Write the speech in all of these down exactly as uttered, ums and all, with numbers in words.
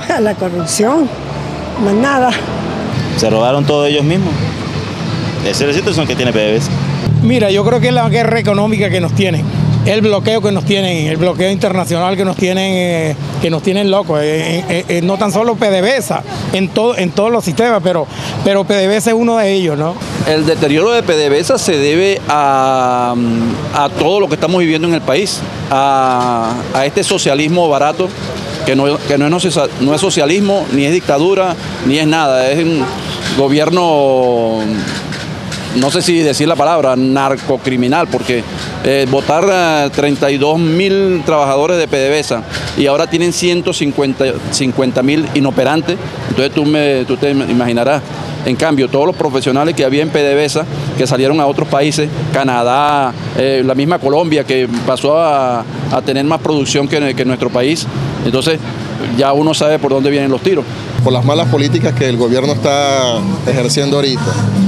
La corrupción, más nada. Se robaron todos ellos mismos. Esa es la situación que tiene P D V S A. Mira, yo creo que es la guerra económica que nos tienen, el bloqueo que nos tienen, el bloqueo internacional que nos tienen, eh, que nos tienen locos, eh, eh, eh, no tan solo P D V S A, en, todo, en todos los sistemas, pero, pero P D V S A es uno de ellos, ¿no? El deterioro de P D V S A se debe a, a todo lo que estamos viviendo en el país, a, a este socialismo barato, que, no, que no, es, no es socialismo, ni es dictadura, ni es nada, es un gobierno, no sé si decir la palabra, narcocriminal, porque eh, votar treinta y dos mil trabajadores de P D V S A y ahora tienen ciento cincuenta mil inoperantes, entonces tú, me, tú te imaginarás. En cambio, todos los profesionales que había en P D V S A, que salieron a otros países, Canadá, eh, la misma Colombia, que pasó a, a tener más producción que, que nuestro país, entonces ya uno sabe por dónde vienen los tiros. Por las malas políticas que el gobierno está ejerciendo ahorita.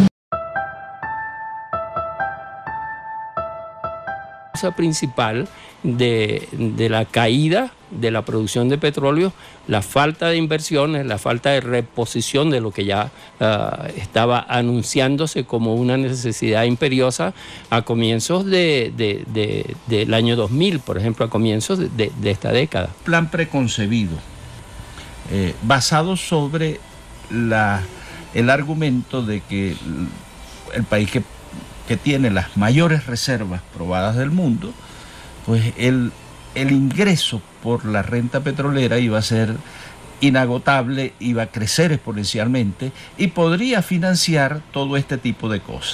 La causa principal de, de la caída de la producción de petróleo, la falta de inversiones, la falta de reposición de lo que ya uh, estaba anunciándose como una necesidad imperiosa a comienzos de, de, de, del año dos mil, por ejemplo, a comienzos de, de, de esta década. Plan preconcebido, eh, basado sobre la, el argumento de que el país que que tiene las mayores reservas probadas del mundo, pues el, el ingreso por la renta petrolera iba a ser inagotable, iba a crecer exponencialmente y podría financiar todo este tipo de cosas.